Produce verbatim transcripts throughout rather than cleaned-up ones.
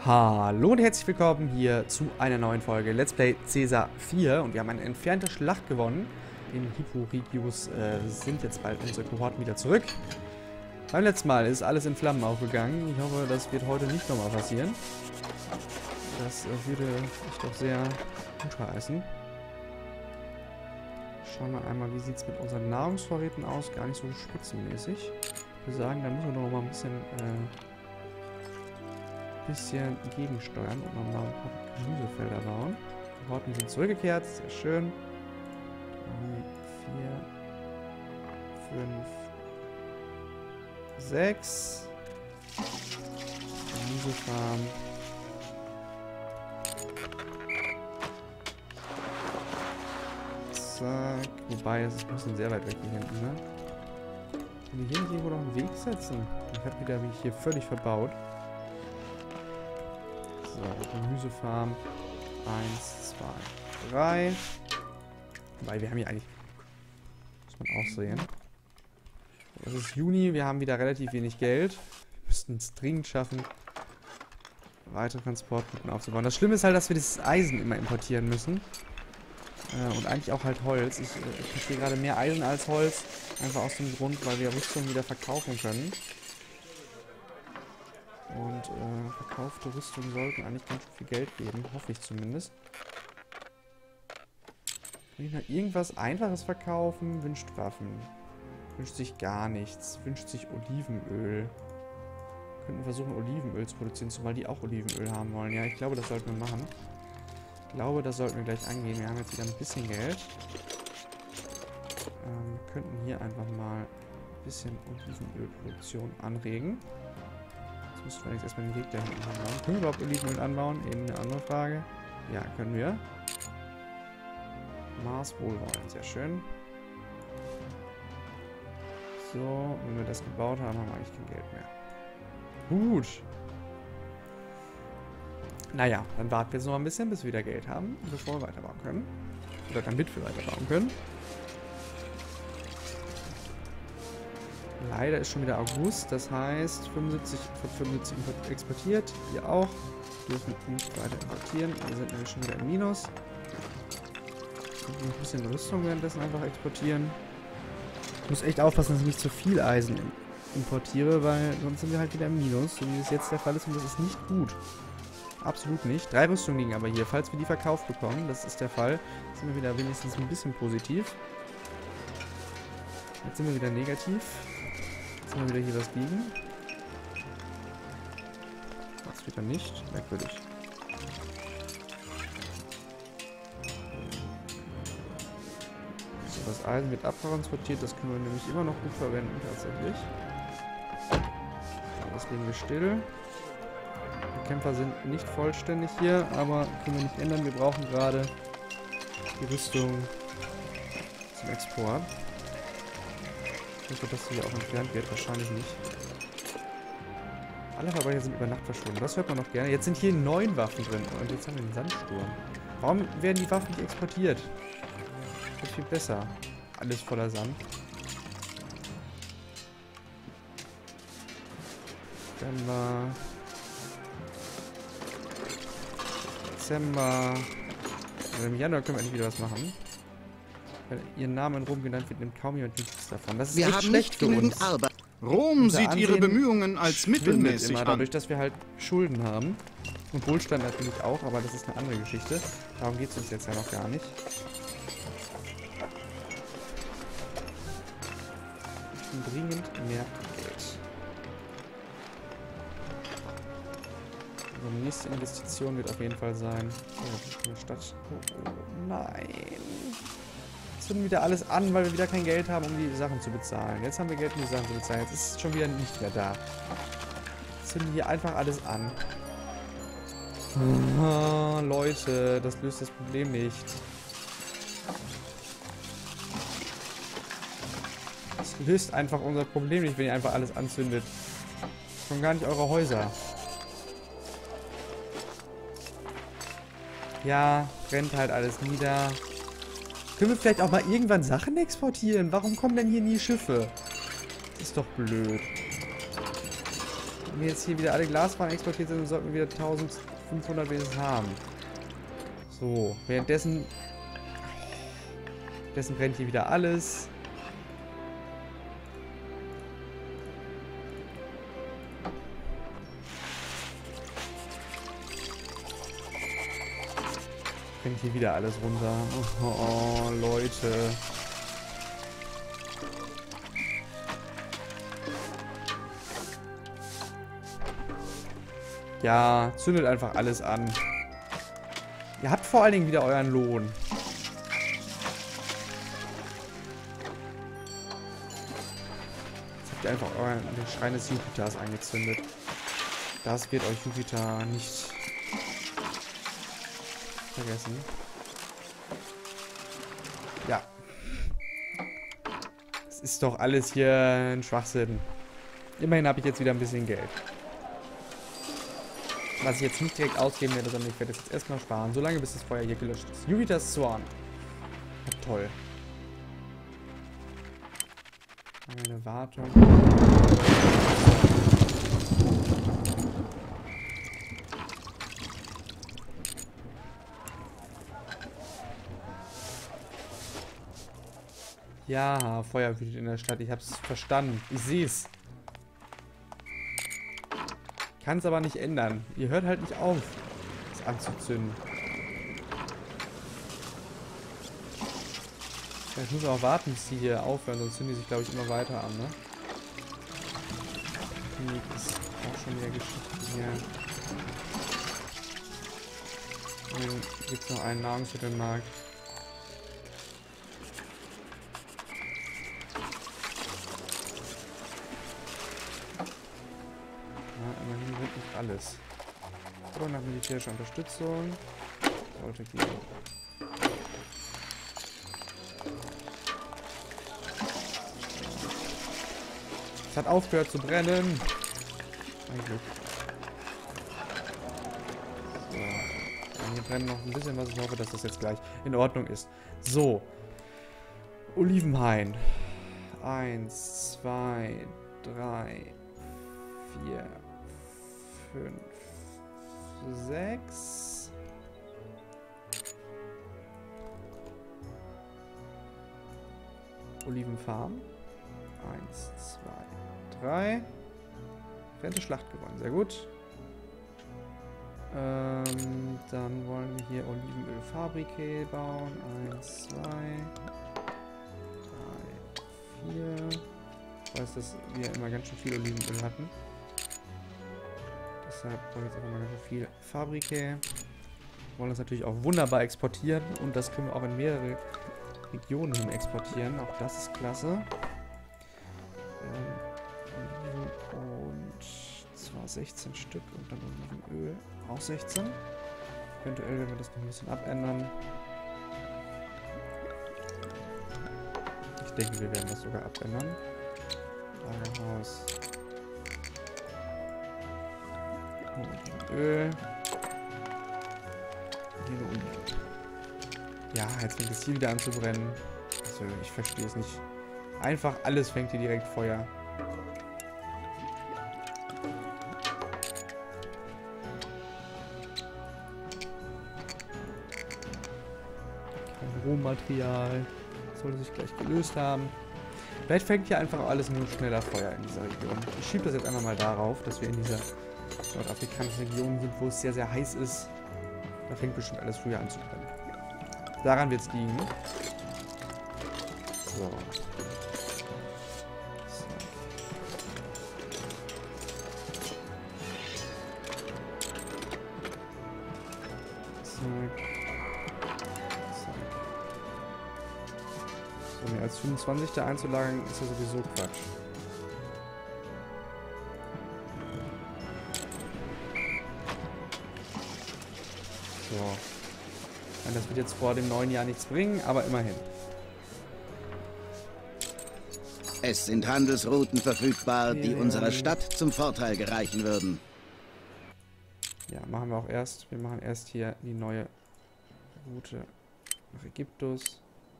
Hallo und herzlich willkommen hier zu einer neuen Folge Let's Play Caesar vier und wir haben eine entfernte Schlacht gewonnen. In Hippo-Regius äh, sind jetzt bald unsere Kohorten wieder zurück. Beim letzten Mal ist alles in Flammen aufgegangen. Ich hoffe, das wird heute nicht nochmal passieren. Das äh, würde mich doch sehr gut heißen. Schauen wir einmal, wie sieht es mit unseren Nahrungsvorräten aus. Gar nicht so spitzenmäßig. Ich würde sagen, da müssen wir noch mal ein bisschen... Äh, bisschen gegensteuern und nochmal ein paar Gemüsefelder bauen. Die Horten sind zurückgekehrt, sehr schön. drei, vier, fünf, sechs. Gemüsefarm. Zack. Wobei, es ist ein bisschen sehr weit weg hier hinten, ne? Können wir hier nicht irgendwo noch einen Weg setzen? Ich habe wieder mich hier völlig verbaut. So, Gemüsefarm. eins, zwei, drei. Wobei, wir haben hier eigentlich... Muss man auch sehen. Es ist Juni, wir haben wieder relativ wenig Geld. Wir müssten es dringend schaffen, weitere Transportrouten aufzubauen. Das Schlimme ist halt, dass wir das Eisen immer importieren müssen. Äh, und eigentlich auch halt Holz. Ich, äh, ich verstehe gerade mehr Eisen als Holz. Einfach aus dem Grund, weil wir Rüstung wieder verkaufen können. Und äh, verkaufte Rüstungen sollten eigentlich ganz schön viel Geld geben. Hoffe ich zumindest. Kann ich noch irgendwas Einfaches verkaufen? Wünscht Waffen. Wünscht sich gar nichts. Wünscht sich Olivenöl. Könnten versuchen, Olivenöl zu produzieren, zumal die auch Olivenöl haben wollen. Ja, ich glaube, das sollten wir machen. Ich glaube, das sollten wir gleich angehen. Wir haben jetzt wieder ein bisschen Geld. Ähm, könnten hier einfach mal ein bisschen Olivenölproduktion anregen. Jetzt müssen wir jetzt erstmal den Weg da hinten anbauen. Können wir überhaupt Olivenöl anbauen? Eben eine andere Frage. Ja, können wir. Mars Wohlwollen, sehr schön. So, wenn wir das gebaut haben, haben wir eigentlich kein Geld mehr. Gut. Naja, dann warten wir jetzt noch ein bisschen, bis wir wieder Geld haben, bevor wir weiterbauen können. Oder damit wir weiterbauen können. Leider ist schon wieder August, das heißt fünfundsiebzig von fünfundsiebzig exportiert. Wir auch. Wir dürfen nicht weiter importieren. Wir sind nämlich schon wieder im Minus. Ein bisschen Rüstung währenddessen einfach exportieren. Ich muss echt aufpassen, dass ich nicht zu viel Eisen importiere, weil sonst sind wir halt wieder im Minus, so wie es jetzt der Fall ist, und das ist nicht gut. Absolut nicht. Drei Rüstungen liegen aber hier. Falls wir die verkauft bekommen, das ist der Fall, sind wir wieder wenigstens ein bisschen positiv. Jetzt sind wir wieder negativ. Jetzt haben wir wieder hier was liegen. Das wieder nicht. Merkwürdig. So, das Eisen wird abtransportiert. Das können wir nämlich immer noch gut verwenden, tatsächlich. So, das legen wir still. Die Kämpfer sind nicht vollständig hier, aber können wir nicht ändern. Wir brauchen gerade die Rüstung zum Export. Ich hoffe, dass die hier auch entfernt wird. Wahrscheinlich nicht. Alle Verbrecher sind über Nacht verschwunden. Das hört man noch gerne. Jetzt sind hier neun Waffen drin. Und jetzt haben wir den Sandsturm. Warum werden die Waffen nicht exportiert? Das wird viel besser. Alles voller Sand. Dezember. Dezember. Also im Januar können wir endlich wieder was machen. Weil ihr Name in Rom genannt wird, nimmt kaum jemand nichts davon. Das ist wir echt haben schlecht nicht für uns. Arbeit. Rom Unser sieht ihre Ansehen Bemühungen als mittelmäßig immer, an. dadurch, dass wir halt Schulden haben. Und Wohlstand natürlich auch, aber das ist eine andere Geschichte. Darum geht es uns jetzt ja noch gar nicht. Wir dringend mehr Geld. Unsere nächste Investition wird auf jeden Fall sein. Oh, eine Stadt. Oh, oh, nein. Jetzt zünden wieder alles an, weil wir wieder kein Geld haben, um die Sachen zu bezahlen. Jetzt haben wir Geld, um die Sachen zu bezahlen. Jetzt ist es schon wieder nicht mehr da. Jetzt zünden hier einfach alles an. Oh, Leute, das löst das Problem nicht. Das löst einfach unser Problem nicht, wenn ihr einfach alles anzündet. Schon gar nicht eure Häuser. Ja, brennt halt alles nieder. Können wir vielleicht auch mal irgendwann Sachen exportieren? Warum kommen denn hier nie Schiffe? Das ist doch blöd. Wenn wir jetzt hier wieder alle Glaswaren exportiert sind, dann sollten wir wieder eintausendfünfhundert wenigstens haben. So, währenddessen... Währenddessen brennt hier wieder alles. Brennt hier wieder alles runter. Oh, oh Leute. Ja, zündet einfach alles an. Ihr habt vor allen Dingen wieder euren Lohn. Jetzt habt ihr einfach euren, den Schrein des Jupiters angezündet. Das wird euch Jupiter nicht vergessen. Ja. Es ist doch alles hier ein Schwachsinn. Immerhin habe ich jetzt wieder ein bisschen Geld. Was ich jetzt nicht direkt ausgeben werde, sondern ich werde es jetzt erstmal sparen, solange bis das Feuer hier gelöscht ist. Jupiter's Zorn. Ja, toll. Eine Wartung. Ja, Feuer wütet in der Stadt. Ich hab's verstanden. Ich seh's. Kann es aber nicht ändern. Ihr hört halt nicht auf, es anzuzünden. Ja, ich muss auch warten, bis die hier aufhören, sonst zünden die sich, glaube ich, immer weiter an, ne? Das ist auch schon wieder Geschichte hier. Und dann gibt es noch einen Nahrungsmittelmarkt. Alles. So, nach militärischer Unterstützung. Sollte gehen. Es hat aufgehört zu brennen. Ein Glück. So. Und hier brennt noch ein bisschen was. Ich hoffe, dass das jetzt gleich in Ordnung ist. So. Olivenhain. Eins, zwei, drei, vier. fünf, sechs. Olivenfarm. eins, zwei, drei. Fette Schlacht gewonnen, sehr gut. Ähm, dann wollen wir hier Olivenölfabrike bauen. eins, zwei, drei, vier. Ich weiß, dass wir immer ganz schön viel Olivenöl hatten. Deshalb brauche ich jetzt einfach mal ganz schön viel Fabrike. Wir wollen das natürlich auch wunderbar exportieren und das können wir auch in mehrere Regionen hin exportieren. Auch das ist klasse. Ähm, und zwar sechzehn Stück und dann Olivenöl auch sechzehn. Eventuell werden wir das noch ein bisschen abändern. Ich denke, wir werden das sogar abändern. Lagerhaus. Öl. Hier eine Oliven. Ja, jetzt fängt es hier wieder an zu brennen. Also, ich verstehe es nicht. Einfach alles fängt hier direkt Feuer. Kein Rohmaterial. Sollte sich gleich gelöst haben. Vielleicht fängt hier einfach alles nur schneller Feuer in dieser Region. Ich schiebe das jetzt einfach mal darauf, dass wir in dieser nordafrikanischen Region sind, wo es sehr, sehr heiß ist. Da fängt bestimmt alles früher an zu brennen. Daran wird es liegen. So. So. Zack. Zack. So, mehr als fünfundzwanzig da einzulagern, ist ja sowieso Quatsch. So. Das wird jetzt vor dem neuen Jahr nichts bringen, aber immerhin. Es sind Handelsrouten verfügbar, die unserer Stadt zum Vorteil gereichen würden. Ja, machen wir auch erst. Wir machen erst hier die neue Route nach Ägyptus.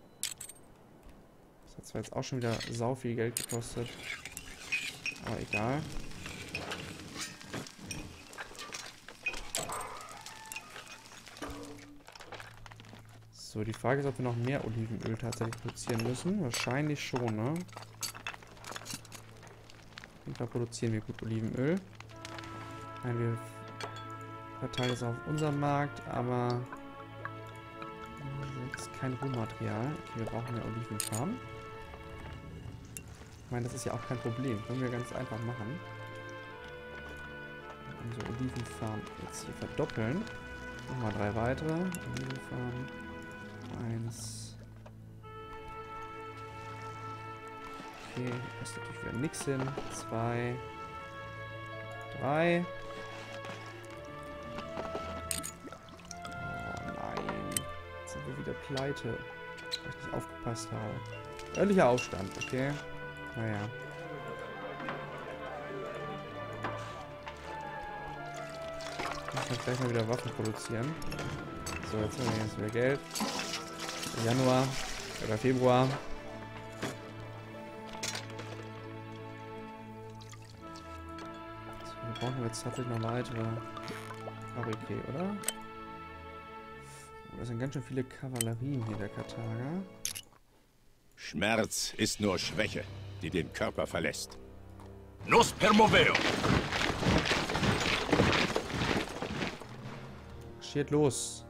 Das hat zwar jetzt auch schon wieder sau viel Geld gekostet. Aber egal. So, die Frage ist, ob wir noch mehr Olivenöl tatsächlich produzieren müssen. Wahrscheinlich schon, ne? Auf jeden Fall produzieren wir gut Olivenöl. Nein, wir verteilen es auf unserem Markt, aber das ist kein Rohmaterial. Okay, wir brauchen eine Olivenfarm. Ich meine, das ist ja auch kein Problem. Können wir ganz einfach machen. Unsere Olivenfarm jetzt hier verdoppeln. Nochmal drei weitere. Olivenfarm. Eins. Okay, das ist natürlich wieder nix hin. Zwei. Drei. Oh nein. Jetzt sind wir wieder pleite. Weil ich nicht aufgepasst habe. Örtlicher Aufstand, okay. Naja. Ich muss gleich mal wieder Waffen produzieren. So, jetzt haben wir jetzt wieder Geld. Januar oder Februar. So, wir brauchen jetzt tatsächlich noch weitere Fabriké, oder? Oh, das sind ganz schön viele Kavallerien hier, der Karthager. Schmerz ist nur Schwäche, die den Körper verlässt. Nos permoveo! Marschiert los!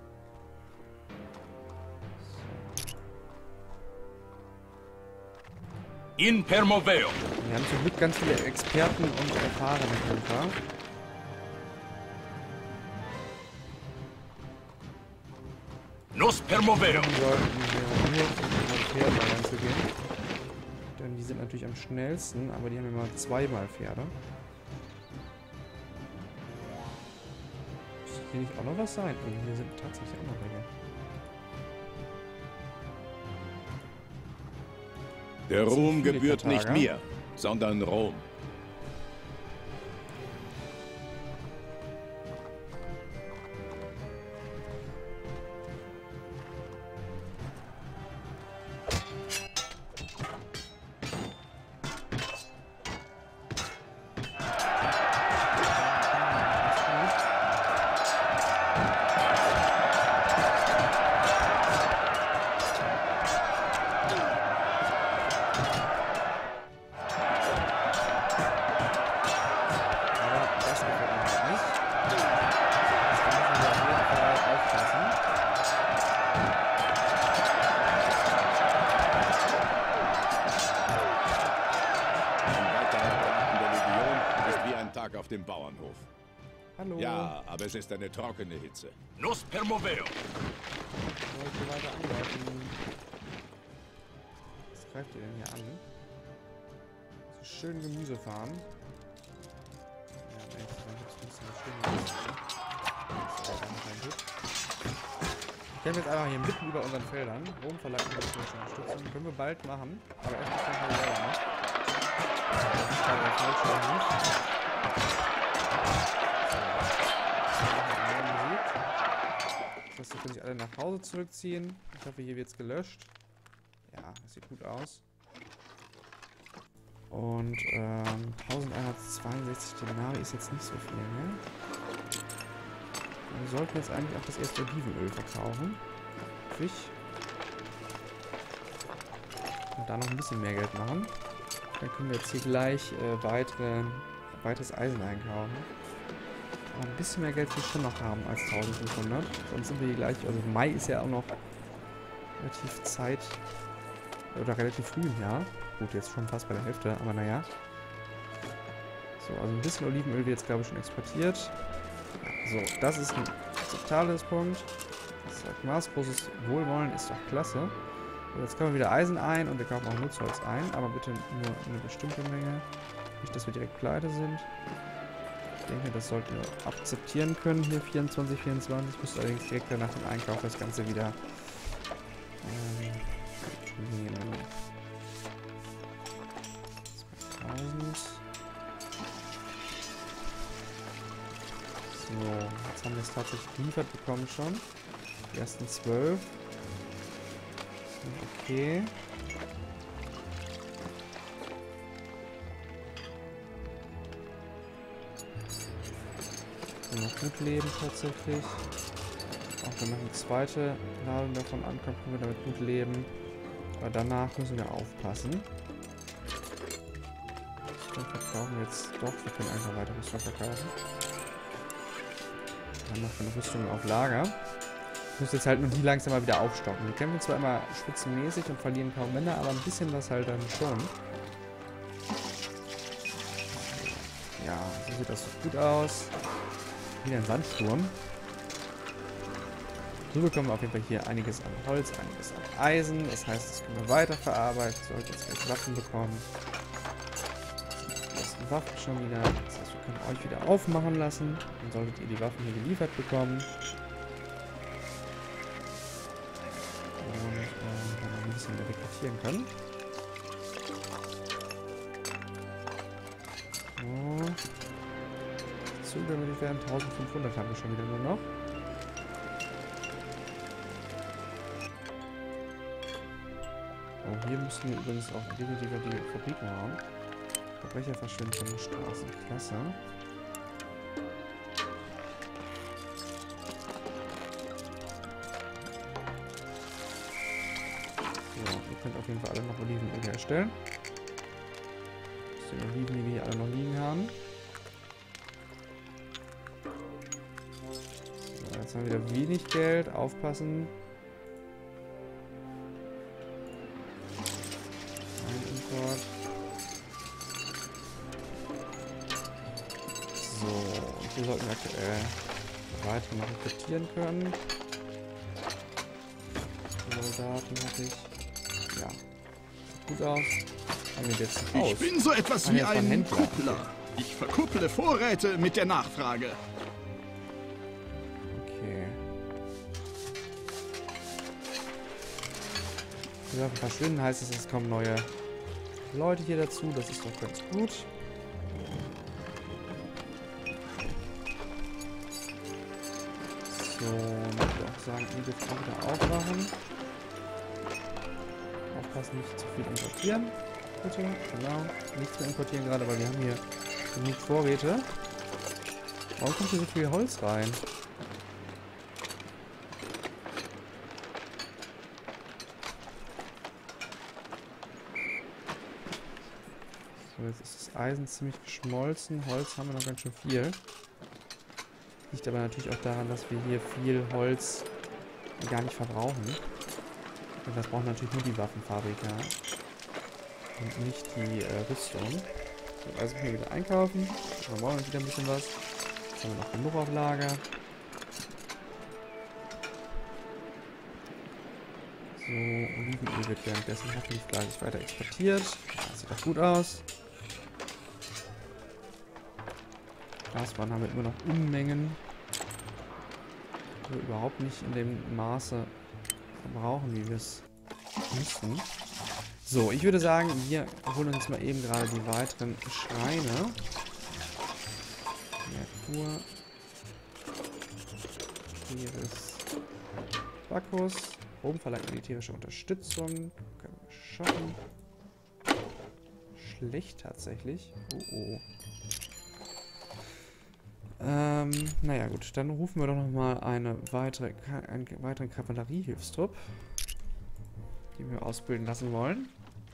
In permoveo! Wir haben zum Glück ganz viele Experten und erfahrene Kämpfer. Nos permoveo! Wir sollten hier nur mit Pferden da reinzugehen. Denn die sind natürlich am schnellsten, aber die haben immer zweimal Pferde. Muss hier nicht auch noch was sein? Oh, hier sind tatsächlich auch noch welche. Der Das sind Ruhm viele gebührt nicht Karthager. mir, sondern Rom. Aber das gefällt mir halt nicht. Das müssen wir auf jeden Fall aufpassen. Ein weiterer Tag in der Legion ist wie ein Tag auf dem Bauernhof. Hallo. Ja, aber es ist eine trockene Hitze. Nos permoveo! Ich wollte weiter angreifen. Was greift ihr denn hier an? So schön Gemüse farmen. Ja, nee, dann gibt's ein bisschen schön Gemüse. Das ist auch noch ein Hit. Ich kämpfe jetzt einfach hier mitten über unseren Feldern. Rom verlangt uns Unterstützung. Können wir bald machen. Aber erst müssen wir selber noch. Das ist gerade der falsche Mut. Das heißt, die können sich alle nach Hause zurückziehen. Ich hoffe, hier wird es gelöscht. Ja, das sieht gut aus. Und ähm, eintausendeinhundertzweiundsechzig Denari ist jetzt nicht so viel, ne? Wir sollten jetzt eigentlich auch das erste Olivenöl verkaufen. Fisch. Und da noch ein bisschen mehr Geld machen. Dann können wir jetzt hier gleich äh, weitere, weiteres Eisen einkaufen. Aber ein bisschen mehr Geld will ich schon noch haben als eintausendfünfhundert. Sonst sind wir hier gleich. Also Mai ist ja auch noch relativ Zeit. Oder relativ früh im Jahr. Gut, jetzt schon fast bei der Hälfte, aber naja. So, also ein bisschen Olivenöl wird jetzt, glaube ich, schon exportiert. So, das ist ein akzeptables Punkt. Das sagt maßloses Wohlwollen ist doch klasse. So, jetzt kaufen wir wieder Eisen ein und wir kaufen auch Nutzholz ein, aber bitte nur eine bestimmte Menge. Nicht, dass wir direkt pleite sind. Ich denke, das sollten wir akzeptieren können hier, vierundzwanzig, vierundzwanzig. Ich müsste allerdings direkt nach dem Einkauf das Ganze wieder ähm, nehmen. zweitausend. So, jetzt haben wir es tatsächlich geliefert bekommen schon. Die ersten zwölf. Okay. So, noch gut leben tatsächlich. Auch wenn noch eine zweite Ladung davon ankommt, können wir damit gut leben. Aber danach müssen wir aufpassen. Dann verkaufen wir jetzt doch. Wir können einfach weiter Rüstung verkaufen. Wir haben noch genug Rüstungen auf Lager. Ich muss jetzt halt nur die langsam mal wieder aufstocken. Wir kämpfen zwar immer spitzenmäßig und verlieren kaum Männer, aber ein bisschen was halt dann schon. Ja, so sieht das doch gut aus. Wieder ein Sandsturm. So bekommen wir auf jeden Fall hier einiges an Holz, einiges an Eisen. Das heißt, das können wir weiterverarbeiten. Ich sollte jetzt gleich Waffen bekommen. Die ersten Waffen schon wieder. Das heißt, wir können euch wieder aufmachen lassen. Dann solltet ihr die Waffen hier geliefert bekommen. Und äh, dann noch ein bisschen wieder rekrutieren können. So. Zugänglich werden. eintausendfünfhundert haben wir schon wieder nur noch. Oh, hier müssen wir übrigens auch definitiv die Fabriken haben. Verbrecher verschwinden von den Straßen. Klasse. So, ihr könnt auf jeden Fall alle noch Olivenöl herstellen. Die Oliven, die wir hier alle noch liegen haben. So, jetzt haben wir wieder wenig Geld. Aufpassen. Ein Import. So, und hier sollten wir aktuell weiter noch rekrutieren können. Soldaten hatte ich. Ja. Sieht gut aus. Haben wir jetzt ein Haus. Ich bin so etwas Ah, wie jetzt war ein ein Händler. Kuppler. Ich verkupple Vorräte mit der Nachfrage. Okay. Die Waffen verschwinden, heißt es, es kommen neue Leute hier dazu. Das ist doch ganz gut. So, ich würde auch sagen, ihr dürft auch wieder aufwachen. Aufpassen, nicht zu viel importieren. Bitte, genau. Nichts mehr importieren gerade, weil wir haben hier genug Vorräte. Warum kommt hier so viel Holz rein? So, jetzt ist das Eisen ziemlich geschmolzen. Holz haben wir noch ganz schön viel. Liegt aber natürlich auch daran, dass wir hier viel Holz gar nicht verbrauchen. Und das brauchen natürlich nur die Waffenfabriker. Und nicht die äh, Rüstung. So, also können wir wieder einkaufen. Dann brauchen wir wieder ein bisschen was. Jetzt haben wir noch genug auf Lager. So, Olivenöl wird währenddessen hoffentlich fleißig weiter exportiert. Das sieht doch gut aus. Glaswaren haben wir immer noch Unmengen. Die wir überhaupt nicht in dem Maße verbrauchen, wie wir es müssen. So, ich würde sagen, wir holen uns mal eben gerade die weiteren Schreine. Merkur. Hier ist Bacchus. Rom verlangt militärische Unterstützung. Können wir schaffen. Schlecht tatsächlich. Oh oh. Ähm, naja gut, dann rufen wir doch nochmal eine weitere, einen weiteren Kavalleriehilfstrupp, den wir ausbilden lassen wollen.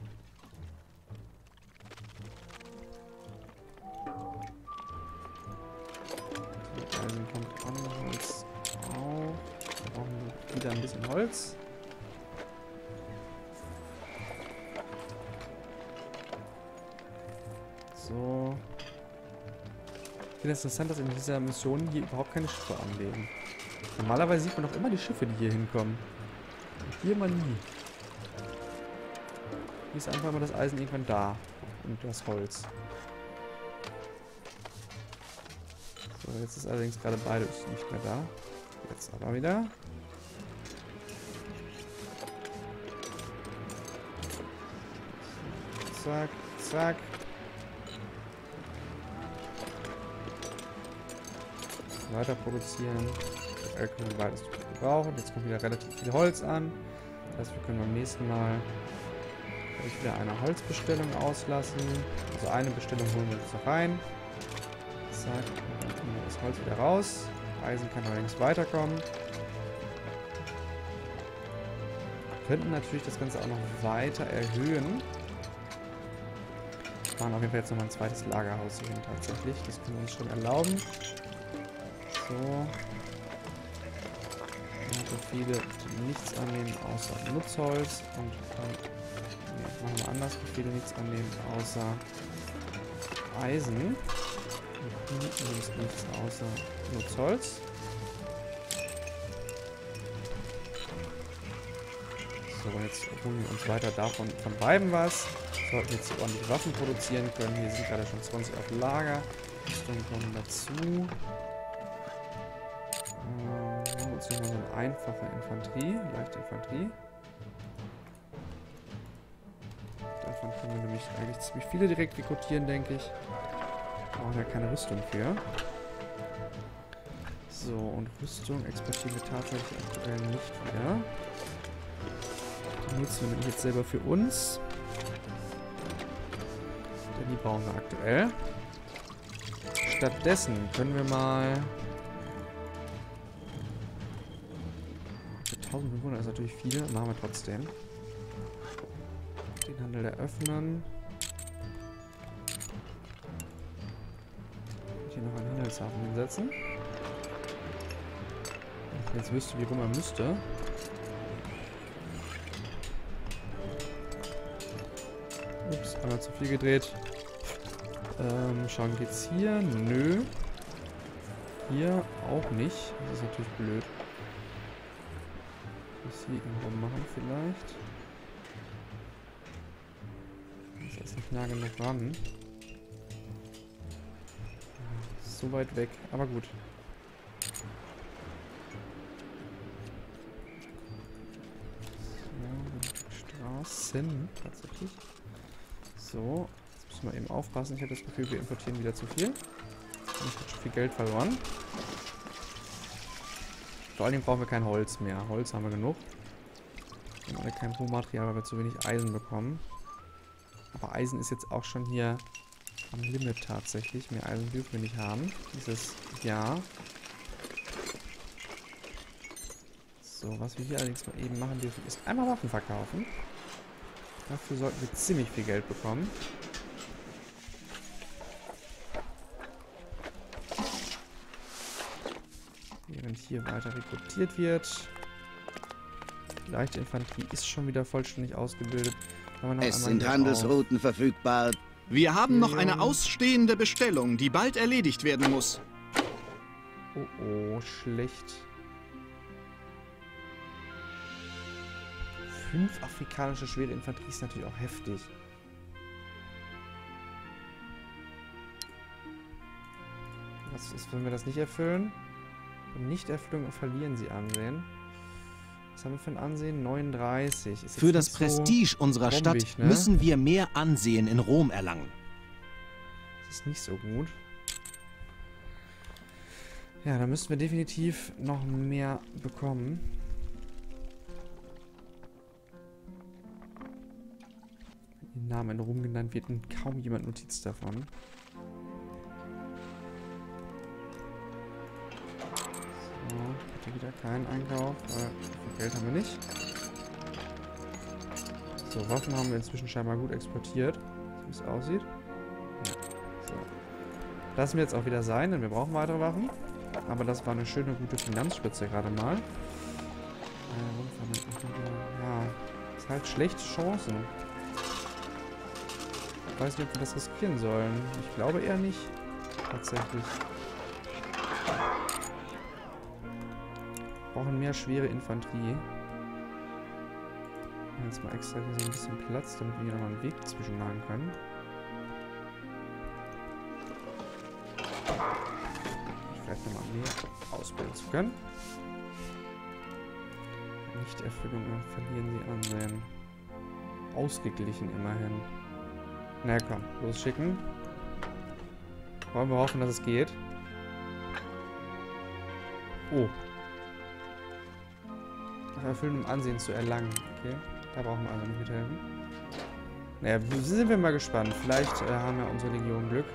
Die Eisen kommt an, Holz auch. Wir brauchen wieder ein bisschen Holz. So. Ich finde es interessant, dass in dieser Mission hier überhaupt keine Schiffe anlegen. Normalerweise sieht man doch immer die Schiffe, die hier hinkommen. Und hier mal nie. Hier ist einfach mal das Eisen irgendwann da. Und das Holz. So, jetzt ist allerdings gerade beides nicht mehr da. Jetzt aber wieder. Zack, zack. Weiter produzieren. Aktuell können wir beides gebrauchen. Jetzt kommt wieder relativ viel Holz an. Das heißt, wir können beim nächsten Mal ich wieder eine Holzbestellung auslassen. Also eine Bestellung holen wir jetzt noch rein. Zack, und dann nehmen wir das Holz wieder raus. Eisen kann allerdings weiterkommen. könnten natürlich das Ganze auch noch weiter erhöhen. Wir machen auf jeden Fall jetzt nochmal ein zweites Lagerhaus hier hin tatsächlich. Das können wir uns schon erlauben. So. Befehle, die nichts annehmen außer Nutzholz. Und dann nee, machen wir anders. Befehle nichts annehmen außer Eisen. Und nichts außer Nutzholz. So, und jetzt holen wir uns weiter davon von beiden was. Sollten jetzt hier ordentlich Waffen produzieren können. Hier sind gerade schon zwanzig auf Lager. Rüstungen kommen dazu. Ähm, holen wir uns nochmal so eine einfache Infanterie. Leichte Infanterie. Davon können wir nämlich eigentlich ziemlich viele direkt rekrutieren, denke ich. Brauchen wir keine Rüstung für. So, und Rüstung exportieren wir tatsächlich aktuell nicht wieder. Die nutzen wir nämlich jetzt selber für uns. Denn die brauchen wir aktuell. Stattdessen können wir mal... eintausendfünfhundert ist natürlich viel, machen wir trotzdem. Den Handel eröffnen. Hier noch einen Handelshafen hinsetzen. Wenn ich jetzt wüsste, wie rum er müsste. Ups, einmal zu viel gedreht. Ähm, schauen geht's hier? Nö. Hier auch nicht. Das ist natürlich blöd. Was hier irgendwo machen vielleicht. Das ist nicht nah genug ran. So weit weg, aber gut. So, Straßen tatsächlich. So, jetzt müssen wir eben aufpassen. Ich habe das Gefühl, wir importieren wieder zu viel. Ich habe schon viel Geld verloren. Vor allen Dingen brauchen wir kein Holz mehr. Holz haben wir genug. Wir haben alle kein Rohmaterial, weil wir zu wenig Eisen bekommen. Aber Eisen ist jetzt auch schon hier am Limit tatsächlich. Mehr Eisen dürfen wir nicht haben. Dieses Jahr. So, was wir hier allerdings mal eben machen dürfen, ist einmal Waffen verkaufen. Dafür sollten wir ziemlich viel Geld bekommen. Während hier weiter rekrutiert wird. Die leichte Infanterie ist schon wieder vollständig ausgebildet. Es sind Handelsrouten auf. verfügbar. Wir haben noch eine ausstehende Bestellung, die bald erledigt werden muss. Oh oh, schlecht. Fünf afrikanische schwere Infanterie ist natürlich auch heftig. Was ist, wenn wir das nicht erfüllen? Bei Nichterfüllung verlieren sie Ansehen. Was haben wir für ein Ansehen? neununddreißig. Ist für das Prestige so unserer bombig, Stadt ne? müssen wir mehr Ansehen in Rom erlangen. Das ist nicht so gut. Ja, da müssten wir definitiv noch mehr bekommen. Wenn ihr Namen in Rom genannt wird, nimmt kaum jemand Notiz davon. So, bitte wieder keinen Einkauf, weil viel Geld haben wir nicht. So, Waffen haben wir inzwischen scheinbar gut exportiert, wie es aussieht. Ja, so. Lassen wir jetzt auch wieder sein, denn wir brauchen weitere Waffen. Aber das war eine schöne, gute Finanzspitze gerade mal. Äh, ja, ist halt schlechte Chancen. Ich weiß nicht, ob wir das riskieren sollen. Ich glaube eher nicht. Tatsächlich. Wir brauchen mehr schwere Infanterie. Jetzt mal extra hier so ein bisschen Platz, damit wir hier nochmal einen Weg zwischenlagen können. Vielleicht nochmal mehr ausbilden zu können. Nichterfüllungen verlieren sie Ansehen. Ausgeglichen immerhin. Na komm, losschicken. Wollen wir hoffen, dass es geht. Oh. Nach erfüllendem Ansehen zu erlangen. Okay, da brauchen wir also nicht mithelfen. Naja, sind wir mal gespannt. Vielleicht äh, haben wir unsere Legion Glück.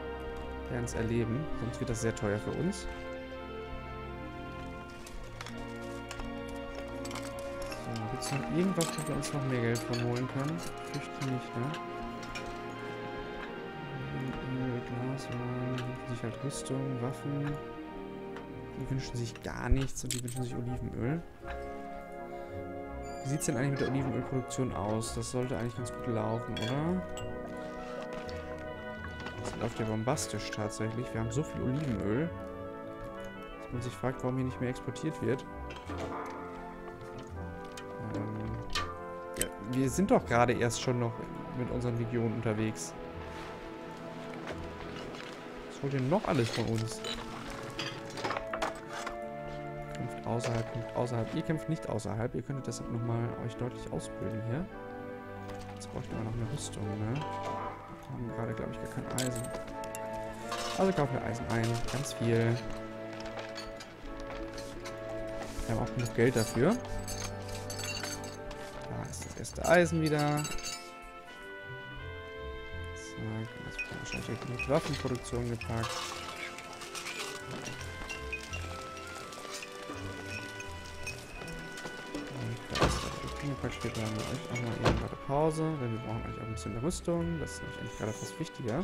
Wir werden es erleben, sonst wird das sehr teuer für uns. Gibt es noch irgendwas, wo wir uns noch mehr Geld von holen können? Ich fürchte nicht, ne? Öl, Glaswaren, die wünschen sich halt Rüstung, Waffen. Die wünschen sich gar nichts und die wünschen sich Olivenöl. Wie sieht es denn eigentlich mit der Olivenölproduktion aus? Das sollte eigentlich ganz gut laufen, oder? Das läuft ja bombastisch tatsächlich. Wir haben so viel Olivenöl, dass man sich fragt, warum hier nicht mehr exportiert wird. Ähm, ja, wir sind doch gerade erst schon noch mit unseren Regionen unterwegs. Was wollt ihr noch alles von uns? Kämpft außerhalb, kämpft außerhalb. Ihr kämpft nicht außerhalb. Ihr könntet deshalb nochmal euch deutlich ausbilden hier. Jetzt braucht ihr noch eine Rüstung, ne? Wir haben gerade, glaube ich, gar kein Eisen. Also kaufen wir Eisen ein. Ganz viel. Wir haben auch genug Geld dafür. Da ist das erste Eisen wieder. Zack. Jetzt wird wahrscheinlich genug Waffenproduktion gepackt. Und da ist das gepackt. Steht dann mit euch auch mal eben gerade Pause. Denn wir brauchen eigentlich auch ein bisschen eine Rüstung. Das ist nämlich eigentlich gerade etwas wichtiger.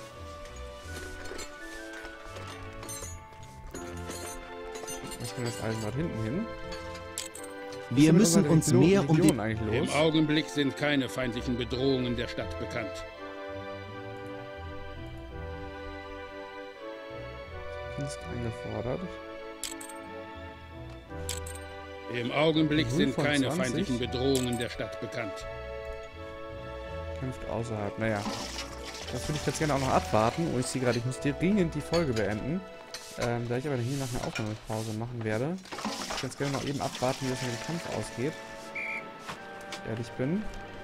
Das Eisen dort hinten hin. Wir müssen uns mehr um die... Im Augenblick sind keine feindlichen Bedrohungen der Stadt bekannt. Dienst eingefordert. Im Augenblick sind keine feindlichen Bedrohungen der Stadt bekannt. Kämpft außerhalb. Naja. Das würde ich jetzt gerne auch noch abwarten. Oh, ich sehe gerade, ich muss dringend die Folge beenden. Ähm, da ich aber hier nach einer Aufnahmepause machen werde, ich ganz gerne noch eben abwarten, wie das mit dem Kampf ausgeht. Wenn ich ehrlich bin.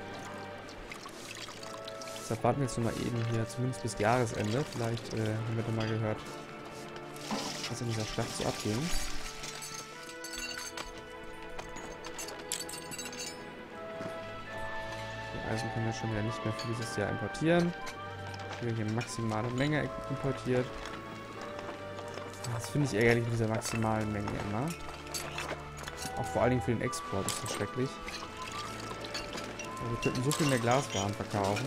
Deshalb warten wir jetzt nochmal eben hier, zumindest bis Jahresende. Vielleicht äh, haben wir dann mal gehört, was in dieser Schlacht so abging. Die Eisen können wir schon wieder nicht mehr für dieses Jahr importieren. Ich habe hier maximale Menge importiert. Das finde ich ärgerlich mit dieser maximalen Menge immer. Auch vor allen Dingen für den Export ist das schrecklich. Wir könnten so viel mehr Glaswaren verkaufen.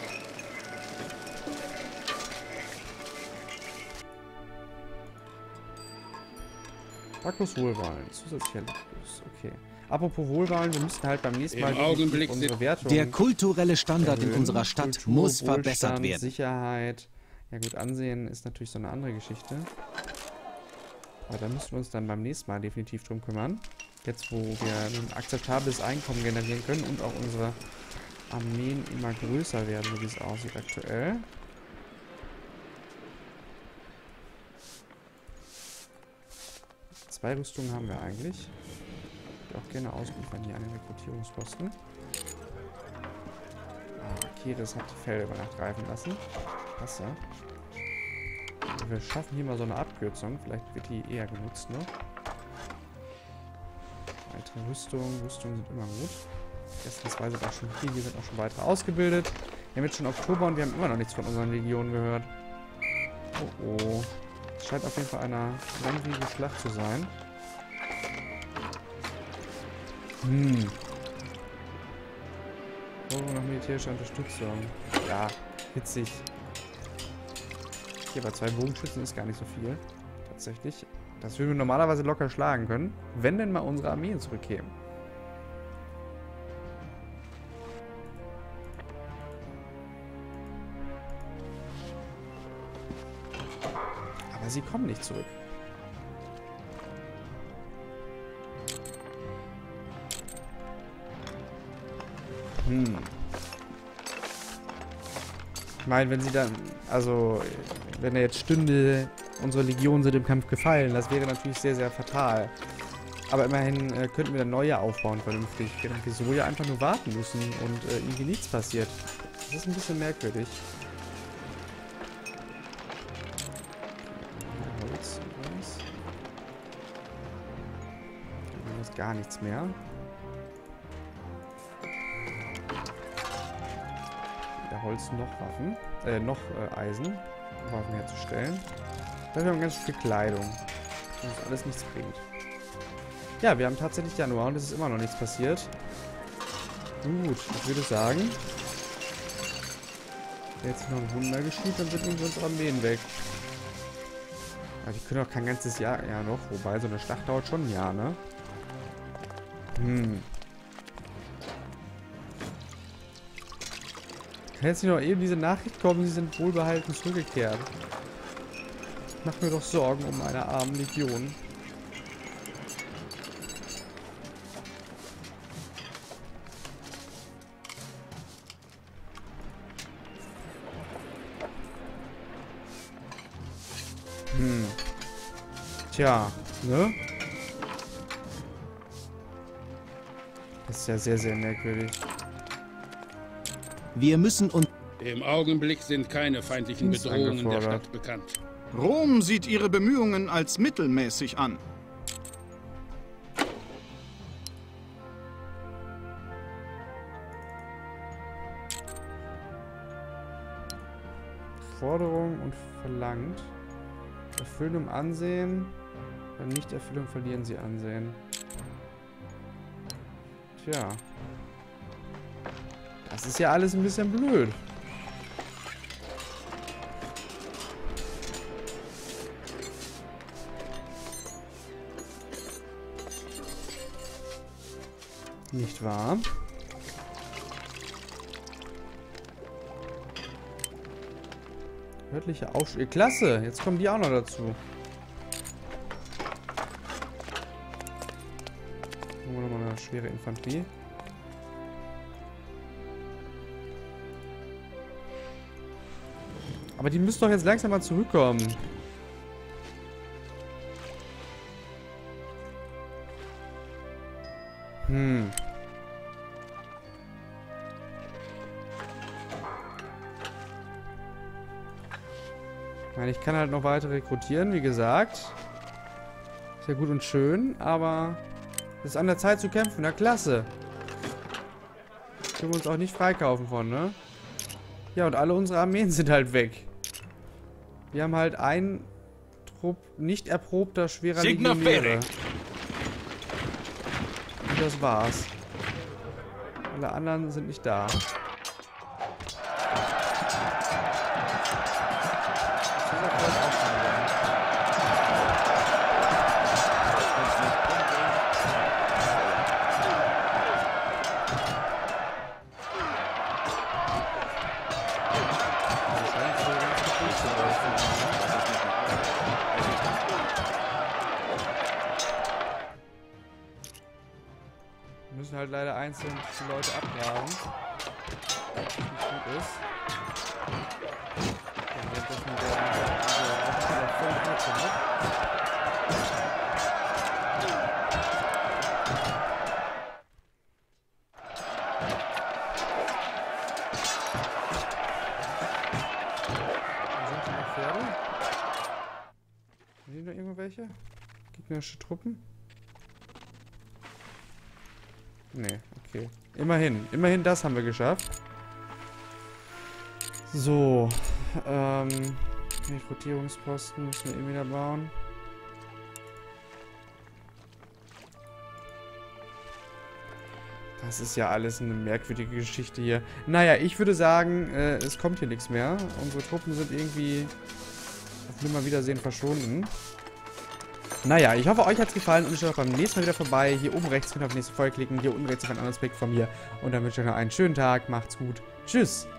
Bacchus Wohlwahlen. Zusätzlicher Luxus. Okay. Apropos Wohlwahlen, wir müssten halt beim nächsten Mal Im Augenblick unsere Wertung Der kulturelle Standard erhöhen. in unserer Stadt Kultur, muss Wohlstand, verbessert werden. Sicherheit. Ja gut, Ansehen ist natürlich so eine andere Geschichte. Aber da müssen wir uns dann beim nächsten Mal definitiv drum kümmern. Jetzt, wo wir ein akzeptables Einkommen generieren können und auch unsere Armeen immer größer werden, so wie es aussieht aktuell. Zwei Rüstungen haben wir eigentlich. Ich würde auch gerne ausliefern hier an den Rekrutierungsposten. Ah, Keres hat die Felder über Nacht reifen lassen. Klasse. Wir schaffen hier mal so eine Abkürzung. Vielleicht wird die eher genutzt, ne? Weitere Rüstungen. Rüstungen sind immer gut. Erstens sind auch schon hier. Hier sind auch schon weitere ausgebildet. Wir haben jetzt schon Oktober und wir haben immer noch nichts von unseren Legionen gehört. Oh oh. Es scheint auf jeden Fall eine langwierige Schlacht zu sein. Hm. Oh, noch militärische Unterstützung. Ja, witzig. Hier bei zwei Bogenschützen ist gar nicht so viel. Tatsächlich. Das würden wir normalerweise locker schlagen können, wenn denn mal unsere Armeen zurückkämen. Aber sie kommen nicht zurück. Hm. Ich meine, wenn sie dann, also, wenn er jetzt stünde, unsere Legionen sind im Kampf gefallen, das wäre natürlich sehr, sehr fatal. Aber immerhin äh, könnten wir dann neue aufbauen vernünftig, während wir so ja einfach nur warten müssen und äh, irgendwie nichts passiert. Das ist ein bisschen merkwürdig. Holz und was? Dann ist gar nichts mehr. Holz noch Waffen, äh, noch äh, Eisen, um Waffen herzustellen. Dafür haben wir ganz viel Kleidung, was uns alles nichts bringt. Ja, wir haben tatsächlich Januar und es ist immer noch nichts passiert. Gut, ich würde sagen, wenn jetzt noch ein Wunder geschieht, dann sind unsere Armeen weg. Ja, die können auch kein ganzes Jahr, ja noch, wobei so eine Schlacht dauert schon ein Jahr, ne? Hm. Kann jetzt nicht noch eben diese Nachricht kommen, sie sind wohlbehalten zurückgekehrt. Ich mache mir doch Sorgen um meine armen Legion. Hm. Tja, ne? Das ist ja sehr, sehr merkwürdig. Wir müssen uns... Im Augenblick sind keine feindlichen Bedrohungen der Stadt bekannt. Rom sieht ihre Bemühungen als mittelmäßig an. Forderung und verlangt. Erfüllen um Ansehen. Bei Nichterfüllung verlieren sie Ansehen. Tja. Das ist ja alles ein bisschen blöd. Nicht wahr? Örtliche Aufstieg. Klasse! Jetzt kommen die auch noch dazu. Holen wir nochmal eine schwere Infanterie. Aber die müssen doch jetzt langsam mal zurückkommen. Hm. Ich meine, ich kann halt noch weiter rekrutieren, wie gesagt. Ist ja gut und schön, aber es ist an der Zeit zu kämpfen. Na klasse. Können wir uns auch nicht freikaufen von, ne? Ja, und alle unsere Armeen sind halt weg. Wir haben halt einen Trupp nicht erprobter, schwerer Legionäre. Und das war's. Alle anderen sind nicht da. Wir müssen halt leider einzeln die Leute abgraben. Was nicht gut ist. Dann wird das mit der voll abgenommen. Sind die noch Pferde? Sind die noch irgendwelche? Gegnerische Truppen? Nee, okay. Immerhin. Immerhin das haben wir geschafft. So. Ähm. Rekrutierungsposten müssen wir eben wieder bauen. Das ist ja alles eine merkwürdige Geschichte hier. Naja, ich würde sagen, äh, es kommt hier nichts mehr. Unsere Truppen sind irgendwie auf Nimmerwiedersehen verschwunden. Naja, ich hoffe, euch hat es gefallen und ich schaue beim nächsten Mal wieder vorbei. Hier oben rechts könnt ihr auf die nächste Folge klicken, hier unten rechts auf ein anderes Bild von mir. Und dann wünsche ich euch noch einen schönen Tag, macht's gut, tschüss!